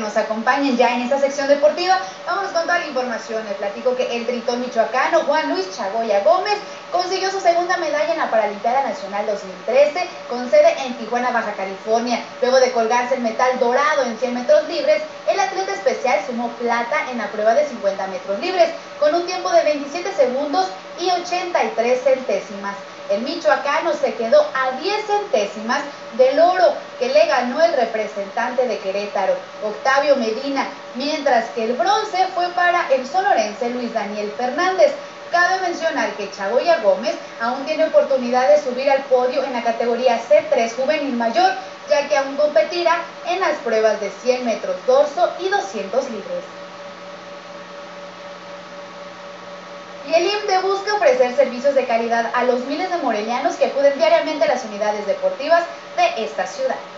nos acompañen ya en esta sección deportiva. Vámonos con toda la información. Les platico que el tritón michoacano Juan Luis Chagoya Gómez consiguió su segunda medalla en la Paralimpiada Nacional 2013 con sede en Tijuana, Baja California. Luego de colgarse el metal dorado en 100 metros libres, el atleta especial sumó plata en la prueba de 50 metros libres con un tiempo de 27 segundos y 83 centésimas. El michoacano se quedó a 10 centésimas del oro que le ganó el representante de Querétaro, Octavio Medina, mientras que el bronce fue para el sonorense Luis Daniel Fernández. Cabe mencionar que Chagoya Gómez aún tiene oportunidad de subir al podio en la categoría C3 juvenil mayor, ya que aún competirá en las pruebas de 100 metros dorso y 200 libres. Y el IMDE busca ofrecer servicios de calidad a los miles de morelianos que acuden diariamente a las unidades deportivas de esta ciudad.